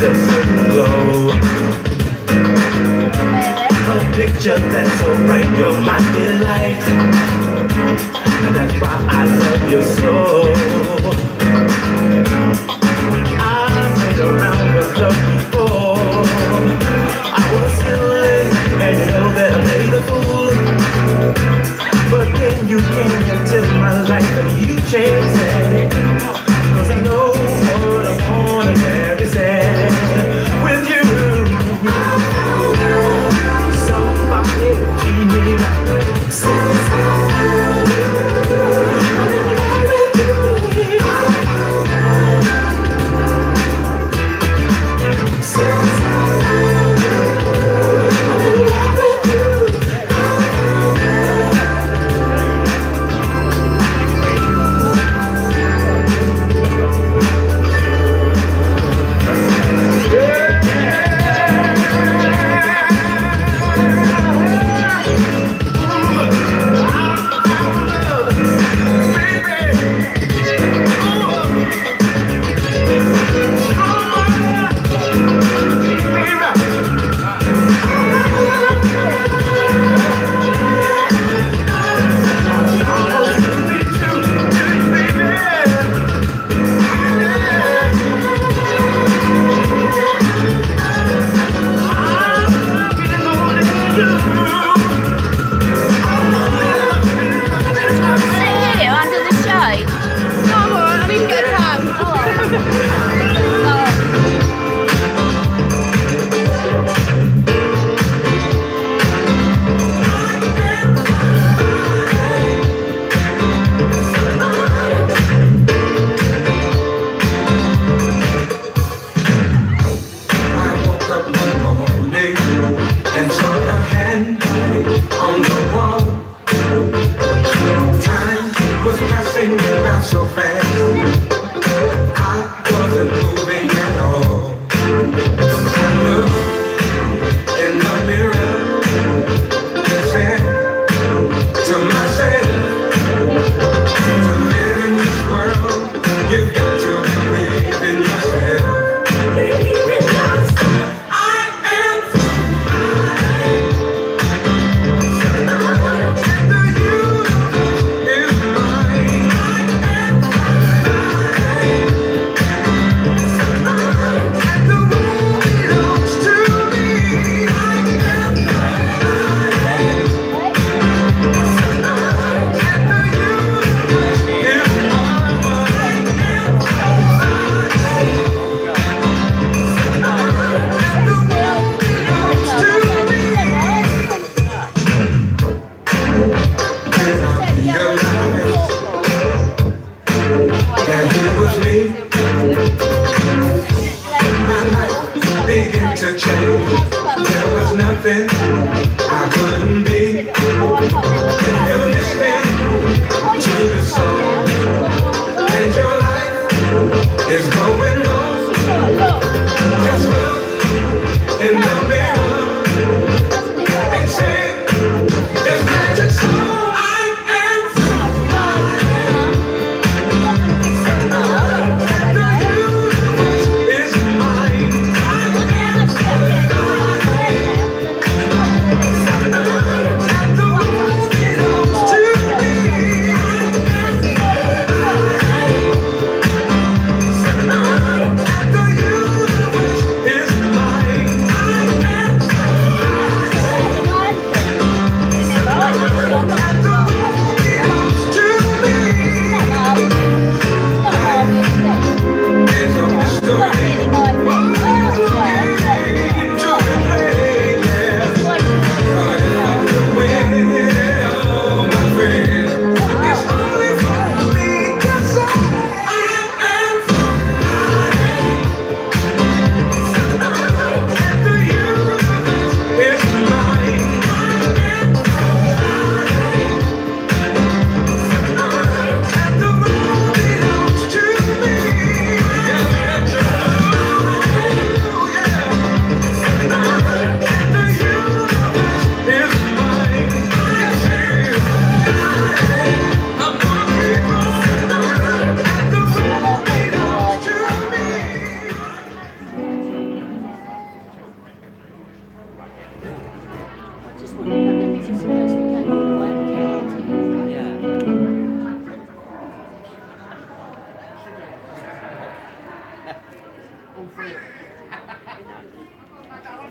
a certain glow. A picture that's so bright, you're my delight. And that's why I love you so. I played around with love before. I was silly, and you know that I made a fool. But then you came into my life and you changed it. 'Cause I know what I wanna very sad with you. Somebody treat me like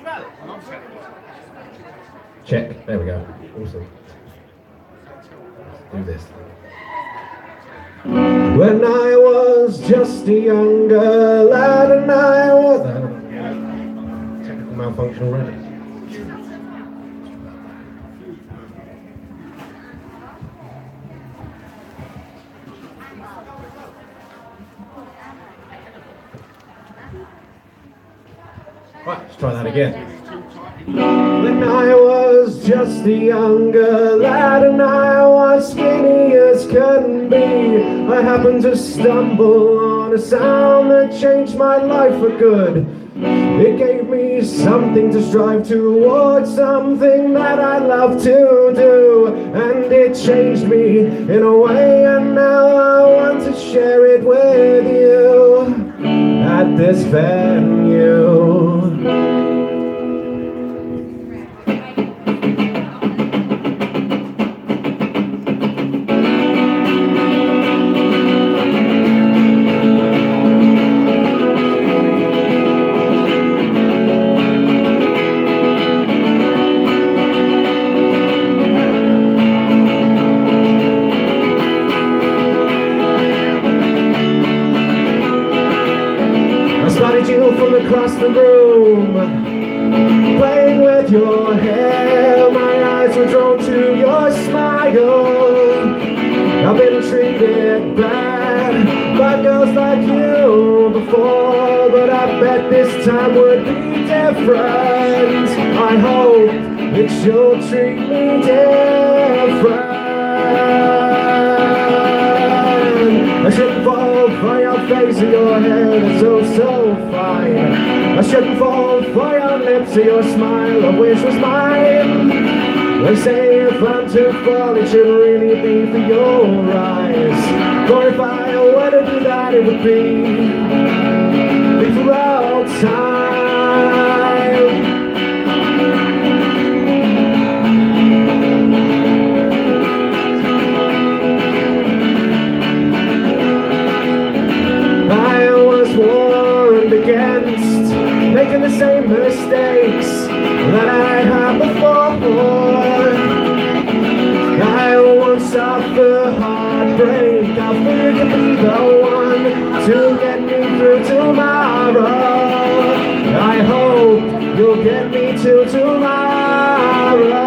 Check. There we go. Awesome. Let's do this. When I was just a younger lad and I was... Technical malfunction already. Right, let's try that again. When I was just a younger lad and I was skinny as can be, I happened to stumble on a sound that changed my life for good. It gave me something to strive towards, something that I love to do, and it changed me in a way, and now I want to share it with you at this venue. From across the room, playing with your hair, my eyes were drawn to your smile. I've been treated bad by girls like you before, but I bet this time would be different. I hope that you'll treat me different. I shouldn't fall for your face or your hair that's so fine. I shouldn't fall for your lips or your smile, I wish was mine. They say if I'm to fall, it should really be for your eyes. For if I were to do that, it would be for all time. Against making the same mistakes that I had before. I won't suffer heartbreak. I feel to be the one to get me through tomorrow. I hope you'll get me till tomorrow.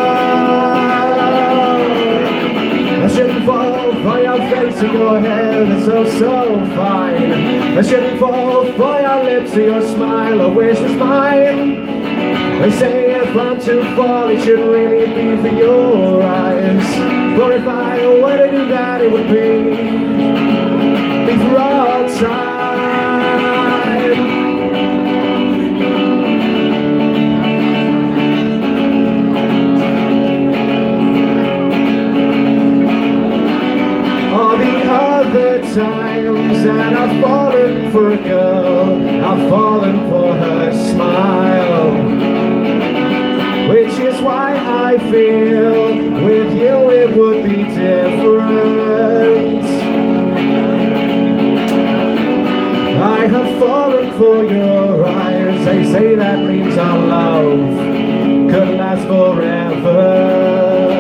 I shouldn't fall for your face or your hair that's so fine. I shouldn't fall for your lips or your smile, I wish was mine. They say if I'm to fall, it should really be for your eyes. For if I were to do that, it would be for all time. Times that I've fallen for a girl, I've fallen for her smile, which is why I feel with you it would be different. I have fallen for your eyes, they say that means our love could last forever.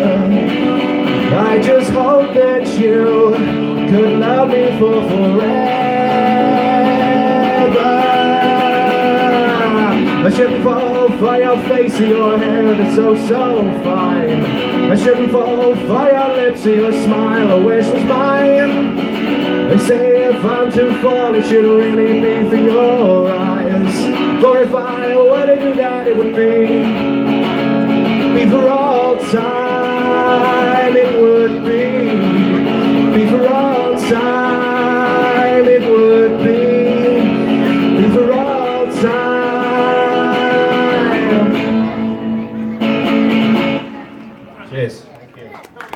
I just hope that you could love me for forever. I shouldn't fall for your face or your hair that's so fine. I shouldn't fall for your lips or your smile, I wish was mine. They say if I'm to fall, it should really be for your eyes. For if I were to do that, it would be for all time. It would be for all time. It would be for all time. Cheers. Thank you.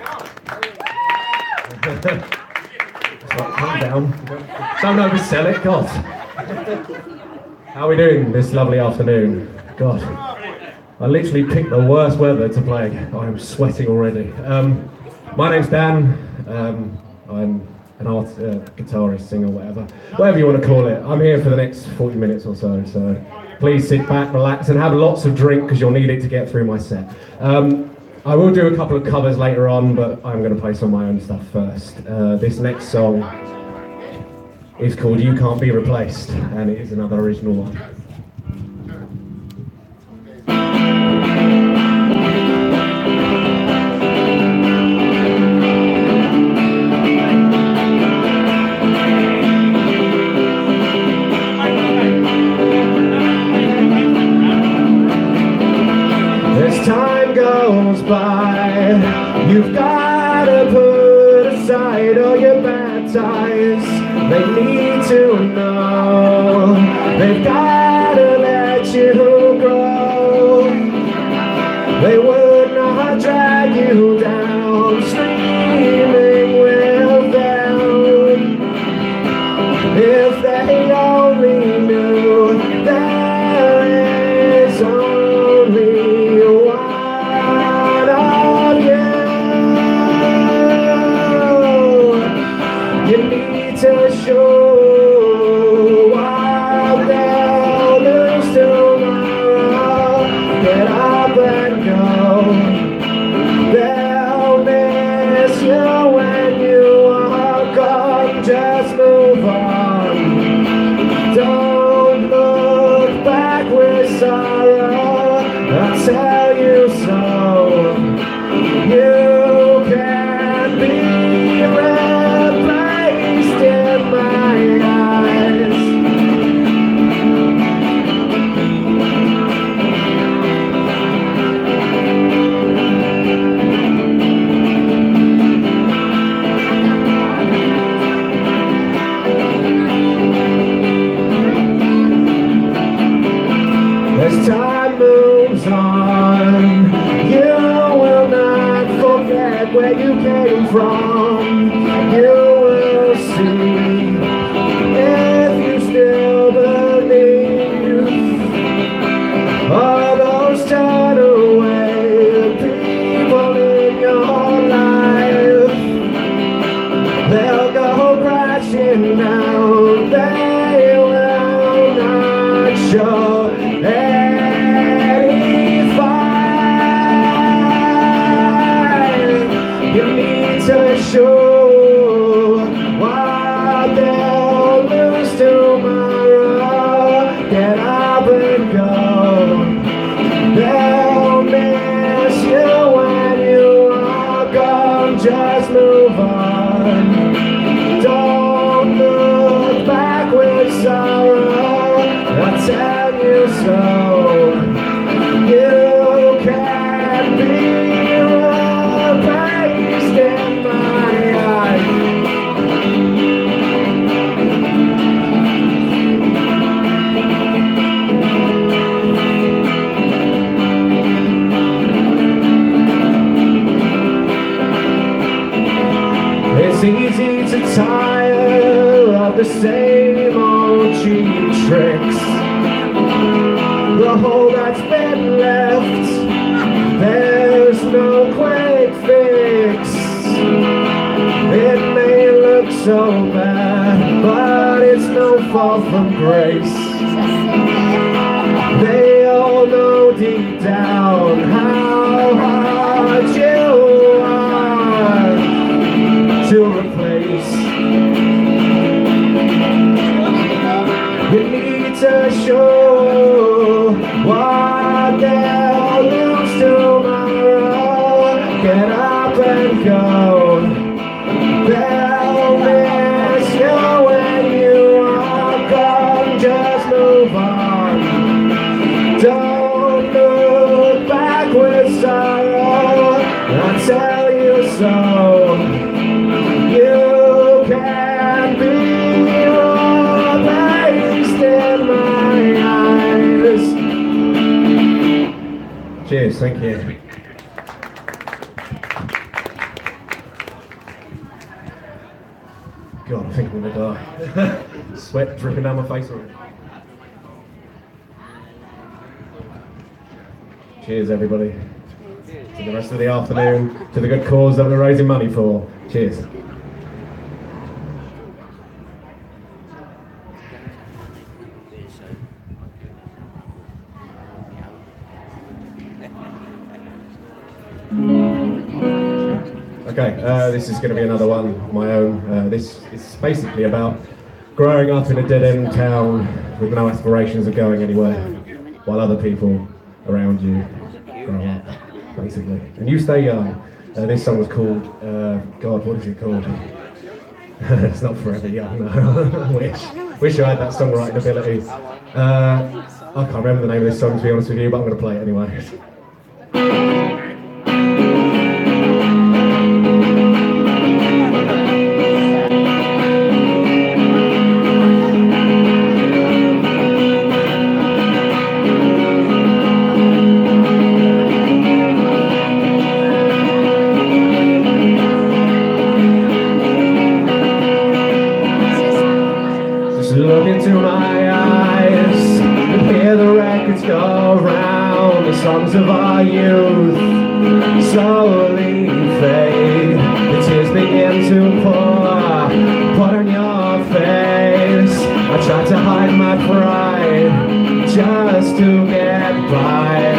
Calm down. Don't oversell it, God. How are we doing this lovely afternoon? God, I literally picked the worst weather to play. I am sweating already. My name's Dan. I'm an guitarist, singer, whatever you want to call it. I'm here for the next 40 minutes or so. Please sit back, relax, and have lots of drink because you'll need it to get through my set. I will do a couple of covers later on, but I'm going to play some of my own stuff first. This next song is called You Can't Be Replaced, and it is another original one. By. You've gotta put aside all your bad ties. They need to know. They've gotta let you grow. They would not drag you down, screaming with them. If they only knew there is only one. You need to show out there, lose tomorrow, get up and go. They'll miss you when you are gone, just move on. Don't look back with sorrow, I'll tell you so. You can't be replaced in my eyes. As time moves on, you will not forget where you came from. You will see if you still believe. All those turn away people in your life, they'll go crashing down. They will not show any fight. You need to show what they'll lose tomorrow. Get up and go. They'll miss you when you are gone. Just move on. Don't look back with sorrow. I'll tell you so. You can't be replaced in my eyes. It's easy to tire of the same old cheap tricks. The hole that's been left, there's no quick fix. It may look so bad, but it's no fall from grace. They all know deep down how hard you are to replace. You need to show what they'll lose tomorrow. Get up and go. They'll miss you when you are gone. Just move on. Don't look back with sorrow. I'll tell you so. You can't be replaced in my eyes. Cheers, thank you. God, I think I'm gonna die. Sweat dripping down my face already. Cheers, everybody. To the rest of the afternoon, to the good cause that we're raising money for. Cheers. Okay, this is going to be another one of my own. This is basically about growing up in a dead-end town with no aspirations of going anywhere, while other people around you grow up, basically. And you stay young. This song was called, God, what is it called? It's not Forever Young, no. Wish I had that songwriting ability. I can't remember the name of this song, to be honest with you, but I'm going to play it anyway. Look into my eyes and hear the records go round. The songs of our youth slowly fade. The tears begin to pour on your face. I try to hide my pride just to get by.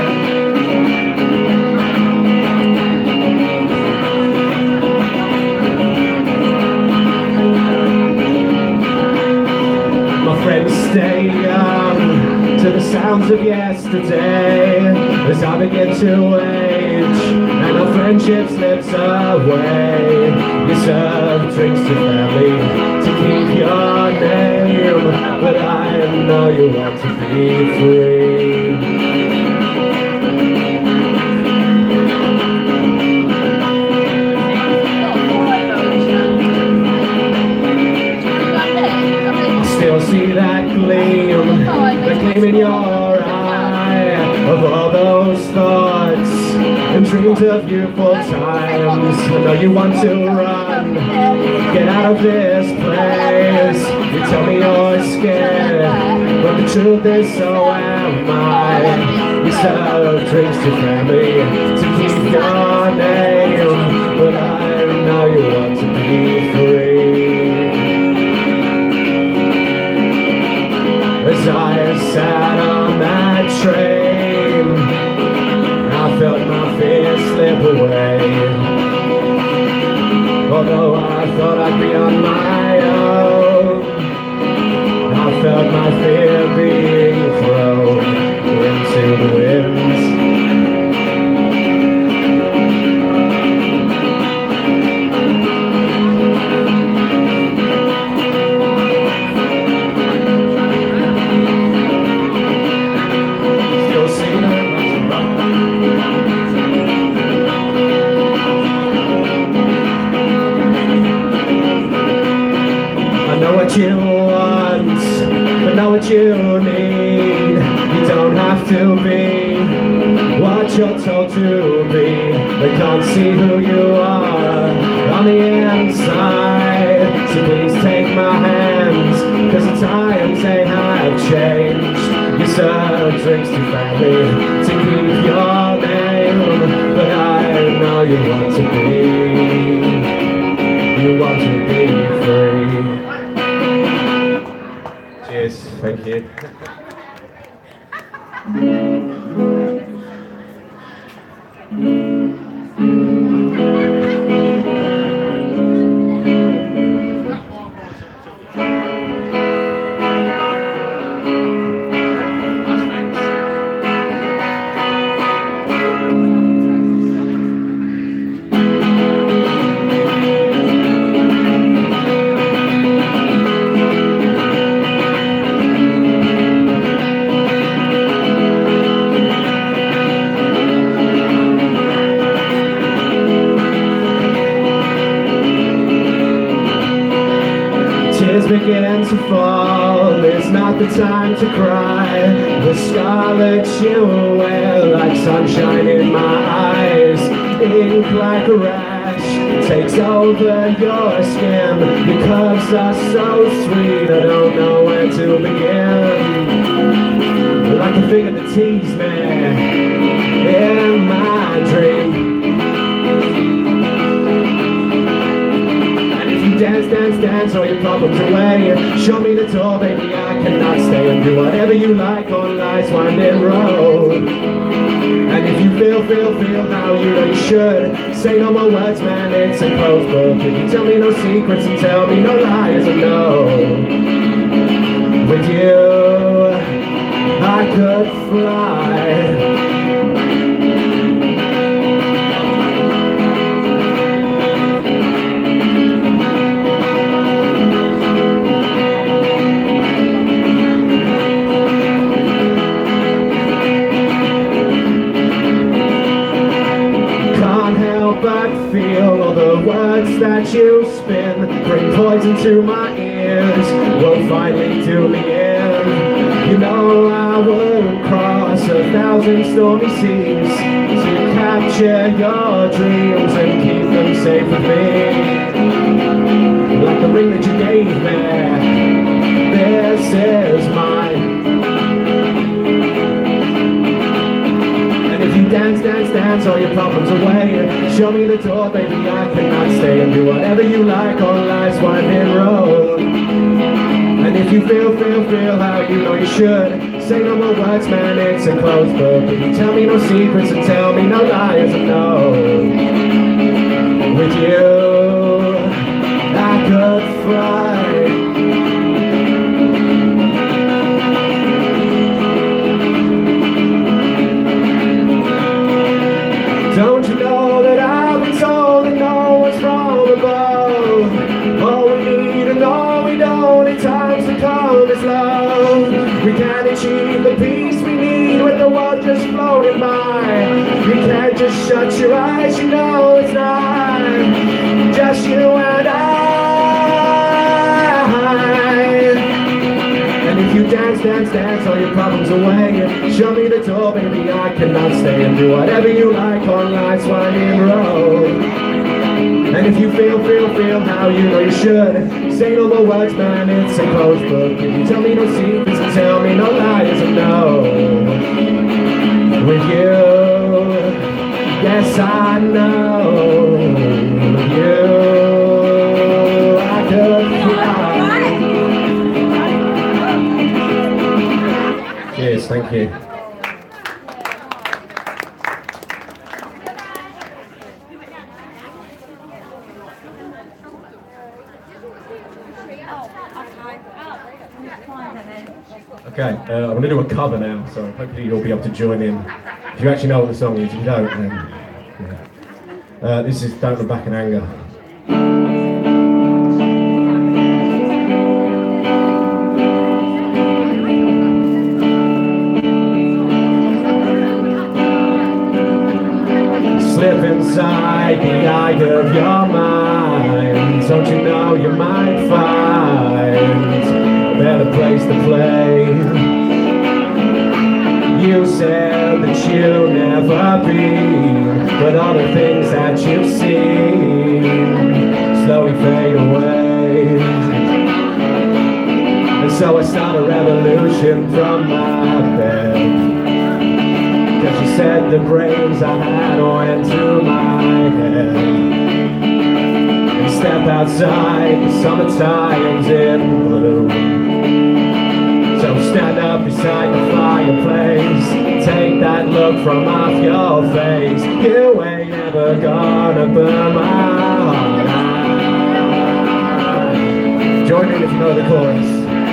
Stay young to the sounds of yesterday as I begin to age and our friendship slips away. You serve drinks to family to keep your name, but I know you want to be free. See that gleam, the gleam in your eye of all those thoughts and dreams of youthful times. I know you want to run, get out of this place. You tell me you're scared, but the truth is so am I. You serve drinks to family to keep your name, but I know you want to be free. As I sat on that train, I felt my fear slip away. Although I thought I'd be on my own, I felt my fear being thrown into the winds. You want, but know what you need. You don't have to be what you're told to be. They can't see who you are on the inside. So please take my hands, cause the times they have changed. You serve drinks to family to keep your name, but I know you want to be. You want to be free. Cheers, thank you. Tears begin to fall, it's not the time to cry. The scarlet you wear like sunshine in my eyes. Ink like a rash takes over your skin. Your curves are so sweet, I don't know where to begin. Like a figure that teased me in my dream. Dance, dance, dance, all your problems away. Show me the door, baby, I cannot stay. And do whatever you like on life's winding road. And if you feel how you know you should, say no more words, man, it's a closed book. If you tell me no secrets and tell me no lies, I know with you I could fly. But feel all the words that you spin bring poison to my ears, will finally do me in. You know I would cross 1,000 stormy seas to capture your dreams and keep them safe with me. Like the ring that you gave me, this is mine. If you dance, dance, dance all your problems away, show me the door, baby, I cannot stay, and do whatever you like on life's winding road. And if you feel how you know you should, say no more words, man, it's a closed book. If you tell me no secrets and tell me no lies, I know with you I could fly. Don't you know that I've been told that no one's from above? All we need and all we don't in times to come is love. We can't achieve the peace we need with the world just floating by. You can't just shut your eyes, you know it's not just you and I. And if you dance, dance, dance all your problems away, show me the door, baby, I cannot stay, and do whatever you like on life's winding road. And if you feel how you know you should, say no more words, man, it's a closed book. If you tell me no secrets and tell me no lies, I know with you, yes I know with you I could fly. Cheers, thank you. Okay, I'm going to do a cover now, so hopefully you'll be able to join in. If you actually know what the song is, if you don't, then yeah. This is Don't Look Back in Anger. Slip inside the eye of your mind. Don't you know you might find a better place to play? You said that you'll never be, but all the things that you've seen slowly fade away. And so I start a revolution from my bed, 'cause you said the brains I had went to my head. And step outside, the summertime's in bloom. So stand up beside the fireplace, take that look from off your face. You ain't never gonna burn my heart out. Join in if you know the chorus.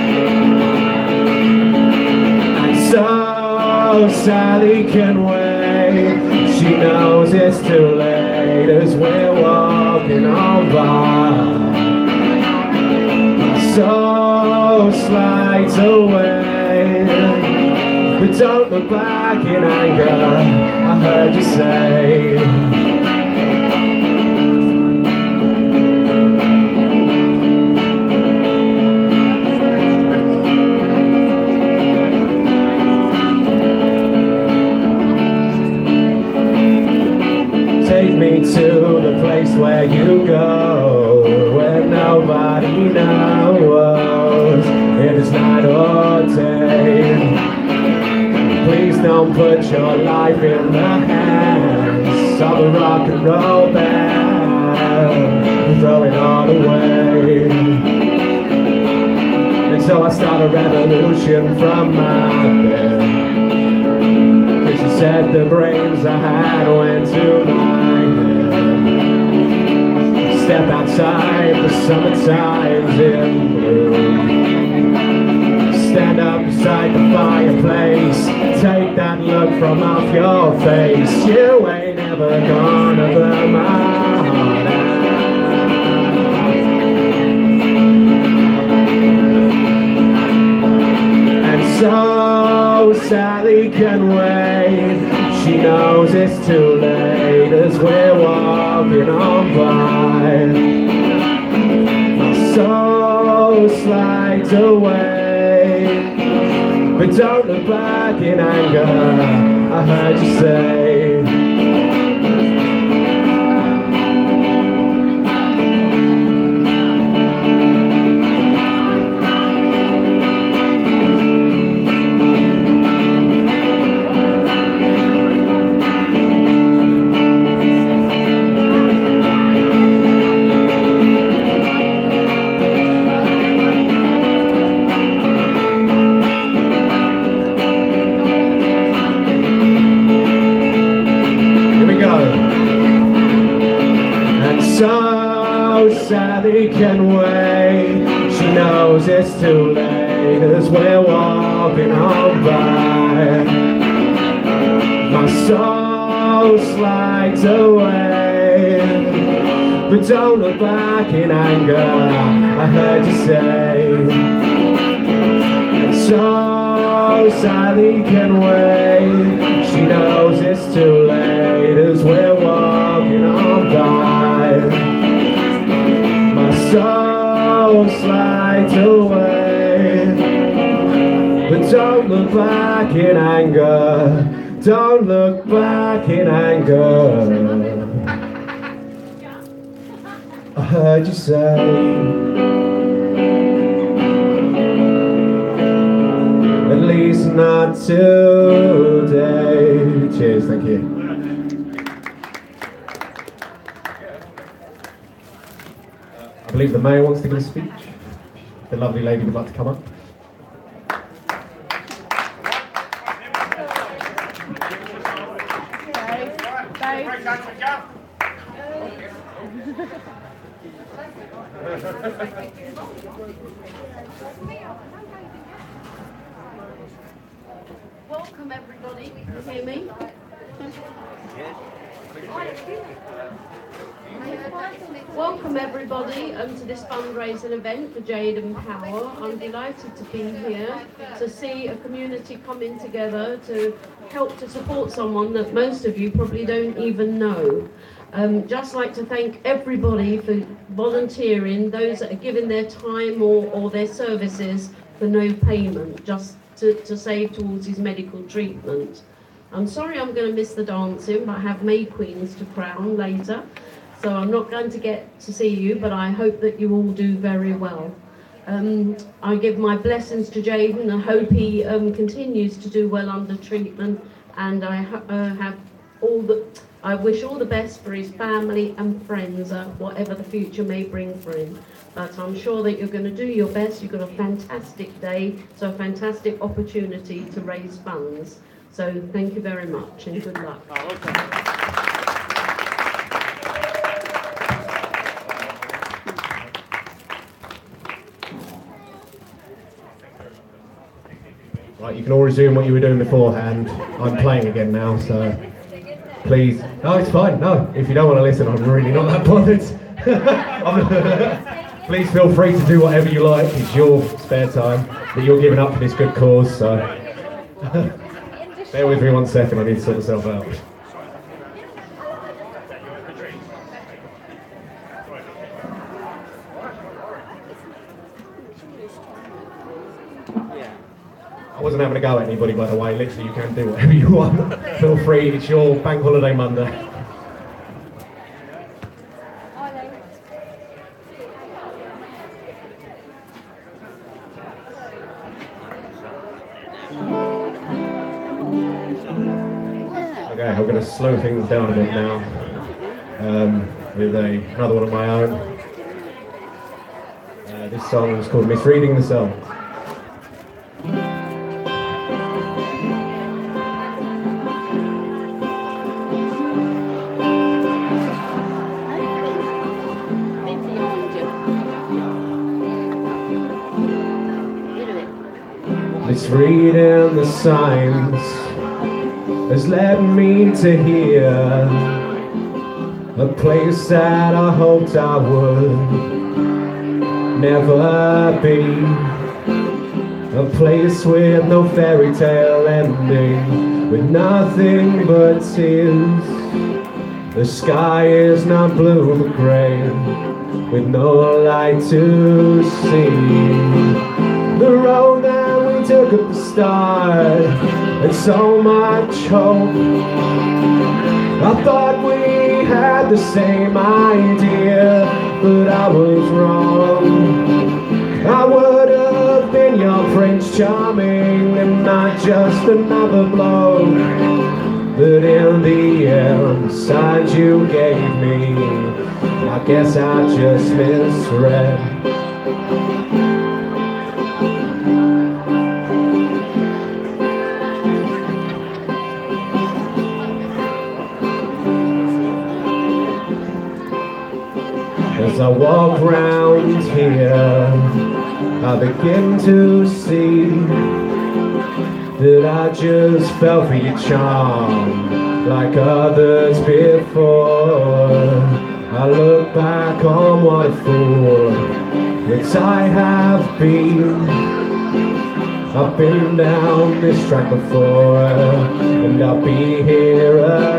And so Sally can wait, she knows it's too late as we're walking on by. So slides away, but don't look back in anger, I heard you say. Take me to the place where you go, where nobody knows if it's night or day. Please don't put your life in the hands of a rock and roll band. Throw it all away. And so I start a revolution from my bed. 'Cause you said the brains I had went to my head. Step outside, the summertime's in bloom. Stand up beside the fireplace, take that look from off your face. You ain't ever gonna burn my heart out. And so Sally can wait, she knows it's too late as we're walking on by. My soul slides away, but don't look back in anger, I heard you say. So Sally can wait, she knows it's too late as we're walking on by. My soul slides away, but don't look back in anger, I heard you say. And so Sally can wait, she knows it's too late as we're walking on by. My soul slides away, but don't look back in anger, don't look back in anger, I heard you say. At least not today. Cheers, thank you. I believe the mayor wants to give a speech. The lovely lady would like to come up. Welcome everybody, can you hear me? Welcome everybody to this fundraising event for Jayden Powell. I'm delighted to be here to see a community coming together to help to support someone that most of you probably don't even know. Just like to thank everybody for volunteering, those that are giving their time or their services for no payment, just to save towards his medical treatment. I'm sorry I'm going to miss the dancing, but I have May Queens to crown later, so I'm not going to get to see you, but I hope that you all do very well. I give my blessings to Jayden and hope he continues to do well under treatment, and I wish all the best for his family and friends, whatever the future may bring for him. But I'm sure that you're going to do your best. You've got a fantastic day, so a fantastic opportunity to raise funds. So thank you very much and good luck. Oh, okay. Right, you can all resume what you were doing beforehand. I'm playing again now, so please. No, it's fine. No, if you don't want to listen, I'm really not that bothered. Please feel free to do whatever you like. It's your spare time that you're giving up for this good cause, so bear with me 1 second, I need to sort myself out. I wasn't having a go at anybody, by the way. Literally, you can do whatever you want. Feel free, it's your bank holiday Monday. Okay, I'm going to slow things down a bit now with another one of my own. This song is called Misreading the Song. reading the signs has led me to here, a place that I hoped I would never be, a place with no fairy tale ending, with nothing but tears. The sky is not blue but grey, with no light to see. The road that we took at the start had so much hope. I thought we had the same idea, but I was wrong. I would have been your Prince Charming and not just another bloke. But in the end, the signs you gave me, I guess I just misread. As I walk round here, I begin to see that I just fell for your charm like others before. I look back on what a fool that I have been. I've been down this track before, and I'll be here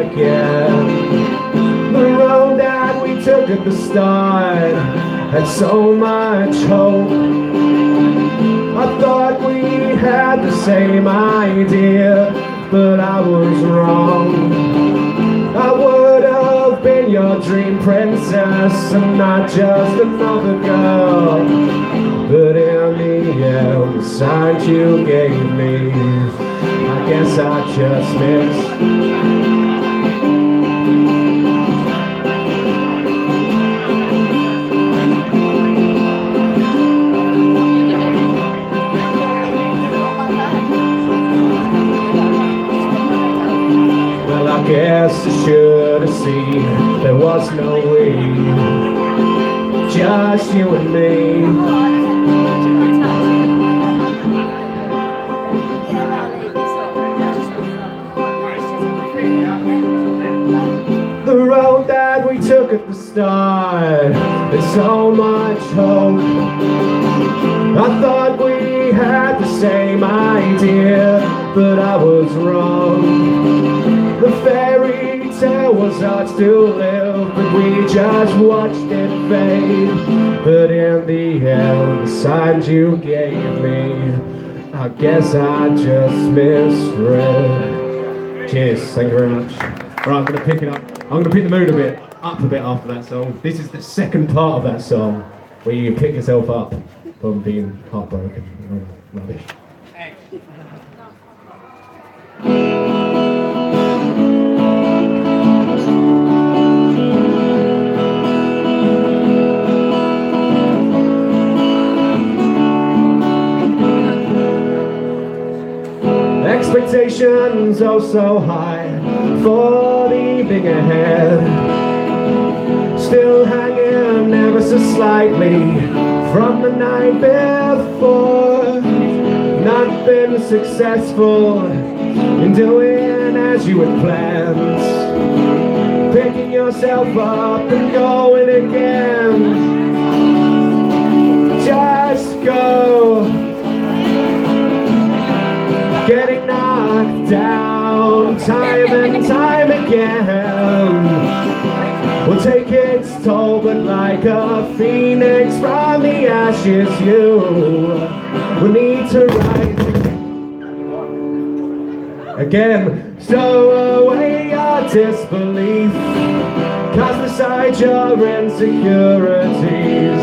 again. The road that we took at the start had so much hope. I thought we had the same idea, but I was wrong. I would have been your dream princess and not just another girl. But in the end, the signs you gave me, I guess I just missed. Well, I guess I should have seen there was no way, just you and me. The road that we took at the start, there's so much hope. I thought we had the same idea, but I was wrong. The fairy tale was ours to live, but we just watched it fade. But in the end, the signs you gave me, I guess I just misread. Cheers, thank you very much. Right, I'm going to pick it up. I'm going to pick the mood up a bit after that song. This is the second part of that song, where you pick yourself up from being heartbroken. Oh, rubbish. Expectations oh so high for the evening ahead, still hanging ever so slightly from the night before. Not been successful in doing as you had planned, picking yourself up and going again. Just go, getting knocked down time and time again will take its toll, but like a phoenix from the ashes you will need to rise again. Stow away your disbelief, cast aside your insecurities.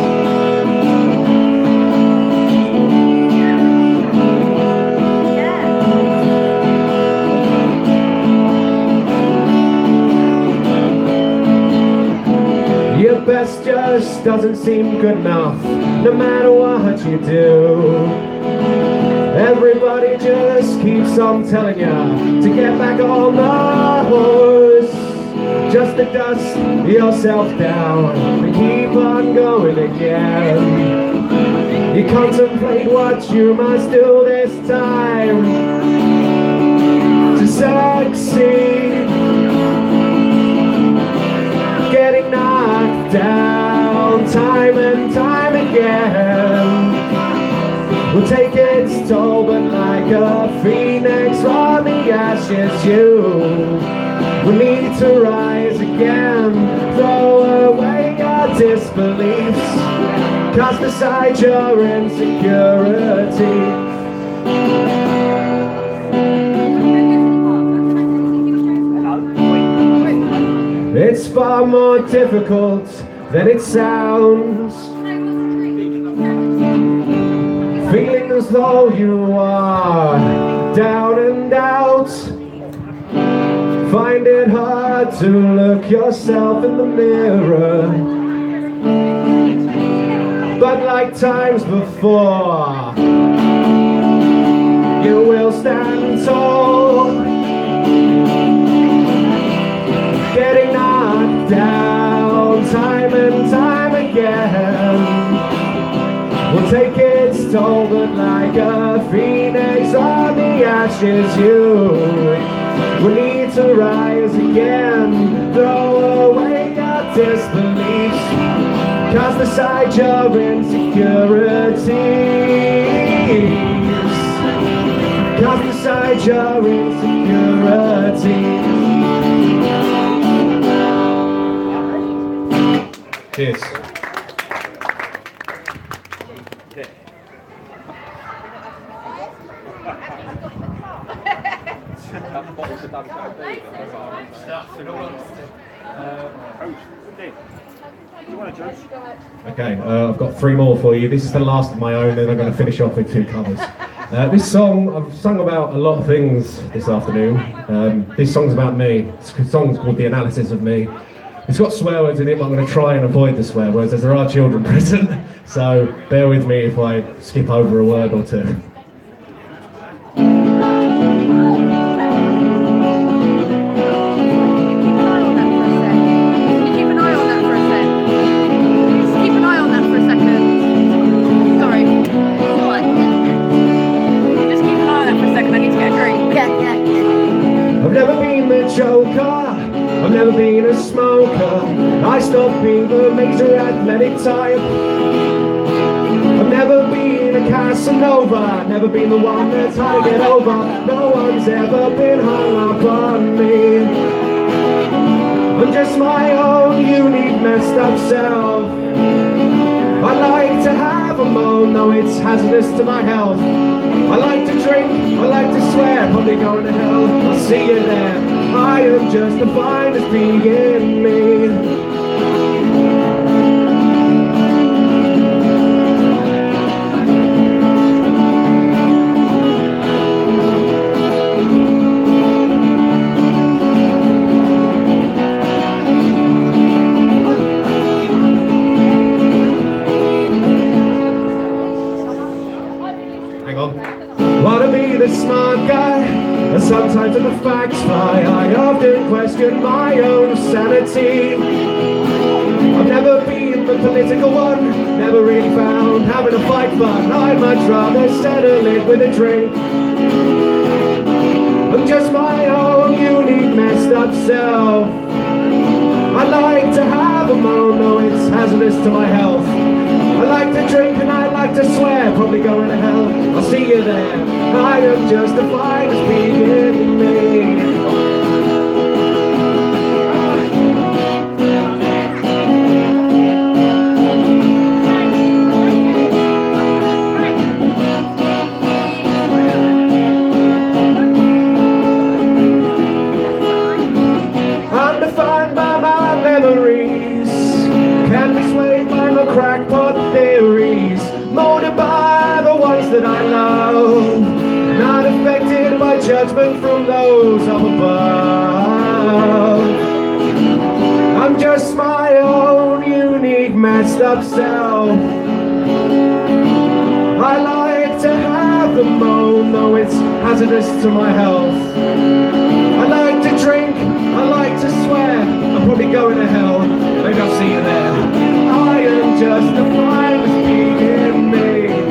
Your best just doesn't seem good enough, no matter what you do. Everybody just keeps on telling you to get back on the horse, just to dust yourself down and keep on going again. You contemplate what you must do this time to succeed. Getting knocked down time and time again will take its toll, but like a phoenix from the ashes you will need to rise again. Throw away your disbeliefs, cast aside your insecurity. It's far more difficult than it sounds. Feeling as though you are down and out. Find it hard to look yourself in the mirror, but like times before, you will stand tall. Getting knocked down time and time again will take its toll, but like a phoenix on the ashes you will need to rise again. Throw away your disbeliefs, cast aside your insecurities. Cast aside your insecurities. Cheers. Okay, I've got 3 more for you. This is the last of my own, and I'm going to finish off with 2 covers. This song, I've sung about a lot of things this afternoon. This song's about me. This song's called The Analysis of Me. It's got swear words in it, but I'm going to try and avoid the swear words as there are children present. So bear with me if I skip over a word or 2. I've never been the joker, I've never been a smoker. I stopped being the major athletic type. I've never been a Casanova, never been the one that's hard to get over. No one's ever been hung up on me. I'm just my own unique messed up self. I like to have a moan, though it's hazardous to my health. I like to drink, I like to swear, probably going to hell. I'll see you there. I am just the finest being in me. Wanna be the smart guy, and sometimes when the facts fly, I often question my own sanity. I've never been the political one, never really found having a fight fun. I'd much rather settle it with a drink. I'm just my own unique messed up self. I like to have a moan, though it's hazardous to my health. I like to drink and I like to swear, probably going to hell. I'll see you there. I am just the finest being in me. I'm defined by my memories, can be swayed by my crackpot theories, molded by the ones that I love, not affected by judgment from those up above. I'm just my own unique messed up self. I like to have the moan, though it's hazardous to my health. I like to drink, I like to swear, I'm probably going to hell. Maybe I'll see you there. I am just the finest being in me.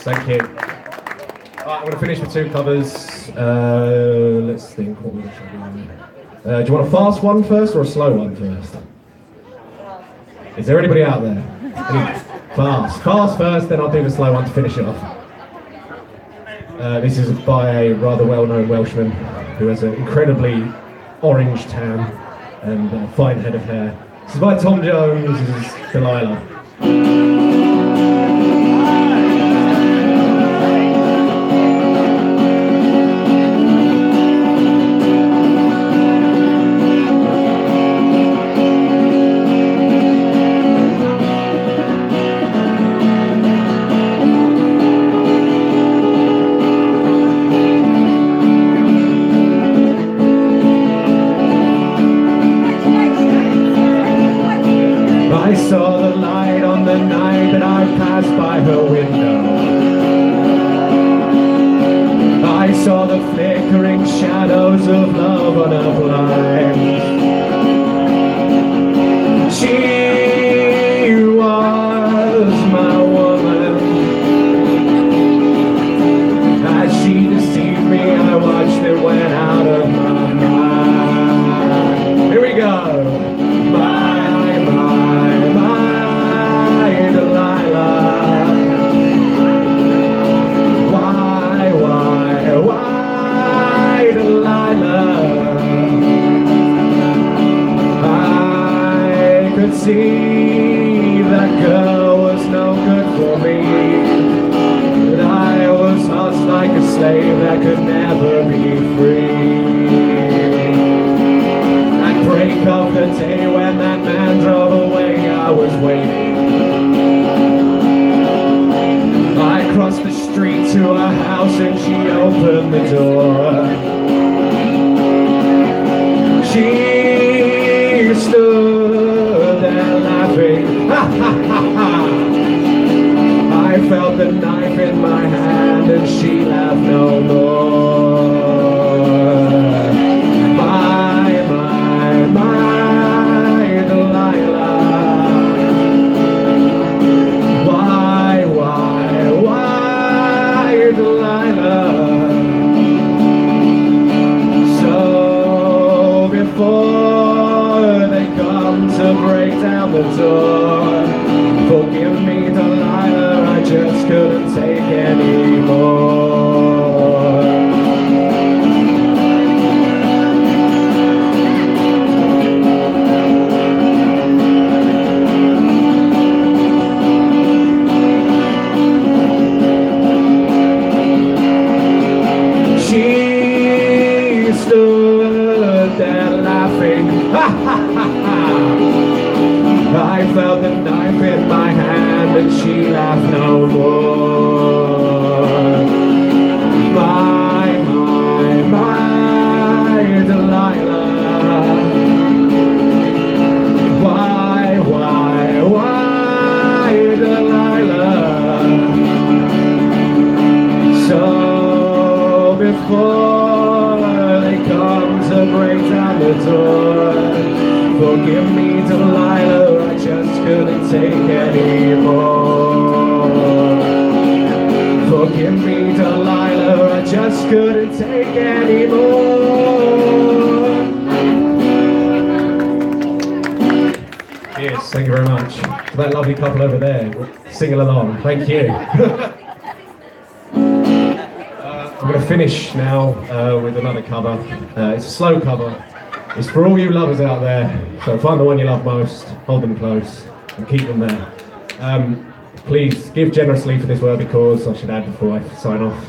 thank you. Alright, I'm going to finish with 2 covers. Let's think, what we should do. Do you want a fast one first or a slow one first? Is there anybody out there? Fast first, then I'll do the slow one to finish it off. This is by a rather well-known Welshman who has an incredibly orange tan and a fine head of hair. This is by Tom Jones, this is Delilah. I saw the light on the night that I passed by her window. I saw the flickering shadows of love on her blind. She was my woman. As she deceived me, I watched it went out of my mind. Here we go. See, that girl was no good for me. But I was lost like a slave that could never be free. At break of the day when that man drove away, I was waiting. I crossed the street to her house and she opened the door. She stood there laughing, ha ha ha ha. I felt the knife in my hand and she laughed no more. My Delilah. Why Delilah? So before they come to break down the door, forgive me, Delilah, I just couldn't take anymore. She stood there laughing, ha ha ha ha. I felt the knife in my hand and she laughed no more. My Delilah. Why Delilah? So before they come to break down the door, forgive me, Delilah, I just couldn't take anymore. Forgive me, Delilah, I just couldn't take anymore. Yes, thank you very much. For that lovely couple over there, singing along, thank you. I'm going to finish now with another cover. It's a slow cover. It's for all you lovers out there, so find the one you love most, hold them close, and keep them there. Please give generously for this worthy cause, I should add before I sign off.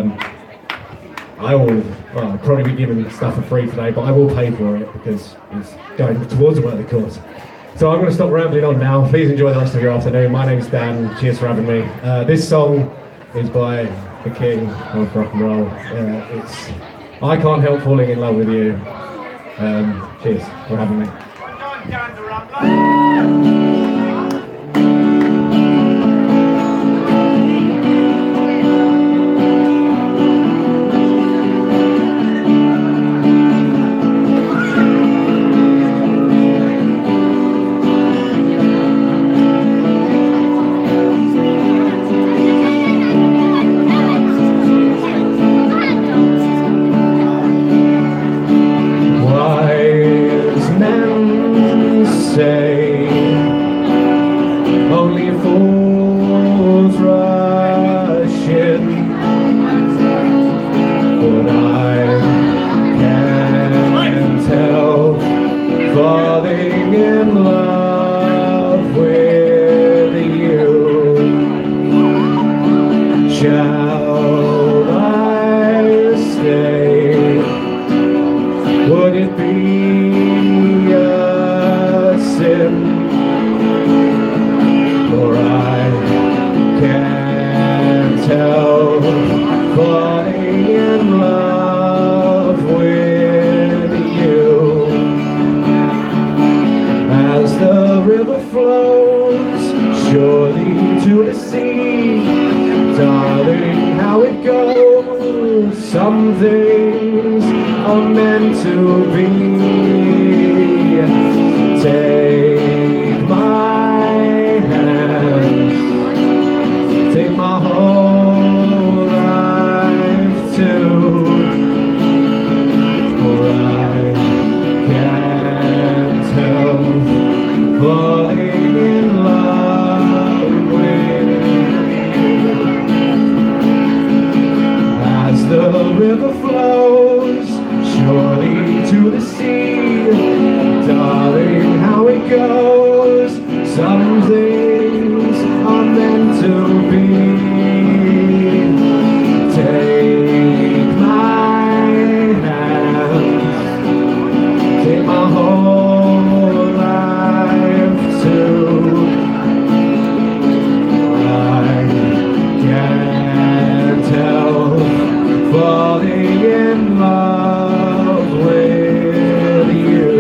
I'll probably be giving stuff for free today, but I will pay for it because it's going towards a worthy cause. So I'm going to stop rambling on now. Please enjoy the rest of your afternoon. My name's Dan, cheers for having me. This song is by the king of rock and roll. It's I Can't Help Falling in Love with You. Cheers for having me. flows surely to the sea. Darling, how it goes, some things are meant to be. Take my hand, take my whole life too. For I can't help falling in love with you. As the river flows surely to the sea, darling, how it goes, some things are meant to be. Take my hand, take my whole life too. I can't help falling in love with you.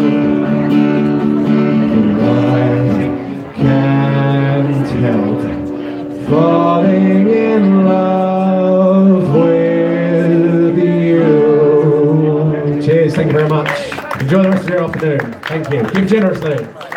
I can't help falling in love with you. Cheers, thank you very much. Enjoy the rest of your afternoon. Thank you. Give generously.